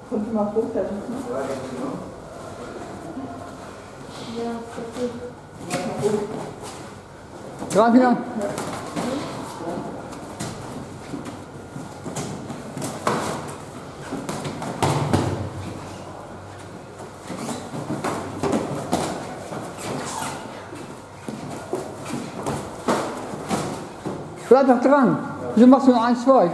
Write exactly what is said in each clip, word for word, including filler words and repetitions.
Kommt immer runter, ne? Ja, das ist gut. Dran wieder. Bleib doch dran. Wieso machst du nur eins, zwei?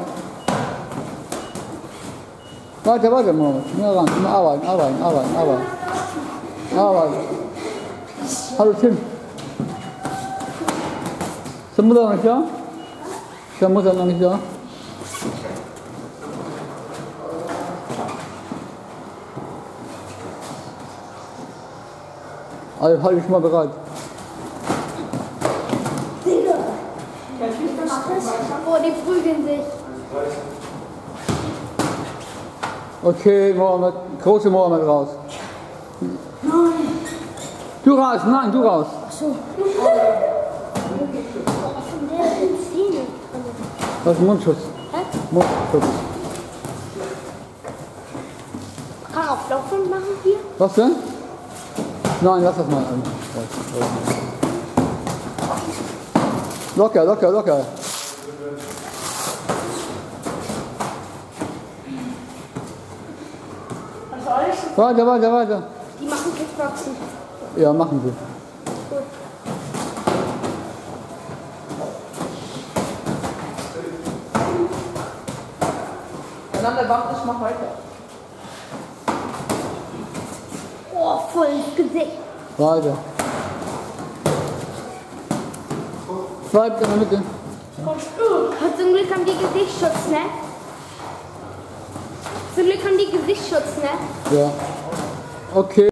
Weiter, weiter, Mohammed. Immer ran. Immer arbeiten, arbeiten, arbeiten, arbeiten. Arbeiten. Hallo Tim. Ist der Mutter noch nicht da? Ist der Mutter noch nicht da? Also halte ich mal bereit. Oh, die prügeln sich. Okay, Mohammed, große Mohammed raus. Nein. Du raus, nein, du raus. Ach so. Der hat den Zähne. Das ist Mundschutz. Hä? Mundschutz. Kann auch Laufen machen hier? Was denn? Nein, lass das mal an. Locker, locker, locker. Also alles? Weiter, weiter, weiter. Die machen Kickboxen. Ja, machen Sie. Gut. Und dann der Wand ist noch weiter. Oh, voll ins Gesicht. Weiter. Bleib in der Mitte. Und zum Glück haben die Gesichtsschutz, ne? Zum Glück haben die Gesichtsschutz, ne? Ja. Okay.